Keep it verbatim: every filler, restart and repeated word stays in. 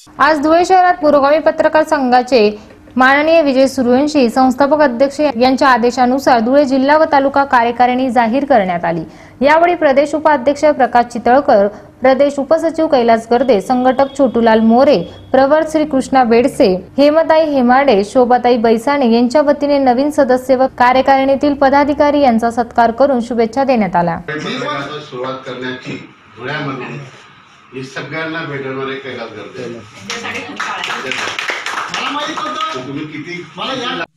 आज धुळे शहरात पुरोगामी पत्रकार संघाचे माननीय विजय सूर्यवंशी संस्थापक अध्यक्ष यांच्या आदेशानुसार धुळे जिल्हा व तालुका कार्यकारिणी जाहीर करण्यात आली। यावेळी प्रदेश उपाध्यक्ष प्रकाश चितळकर, प्रदेश उपसचिव कैलास गर्दे, संघटक छोटूलाल मोरे, प्रवर श्री कृष्णा बेडसे, हेमताई हेमाडे, शोभाताई बैसाणे यांच्या वतीने नवीन सदस्य व कार्यकारिणीतील पदाधिकारी यांचा सत्कार करून शुभेच्छा देण्यात आल्या। सुरुवात करण्याची धुळ्यामध्ये हे सगळ्यांना भेटणारे कैलास गर्दे मला माहित होतं तुम्ही किती मला या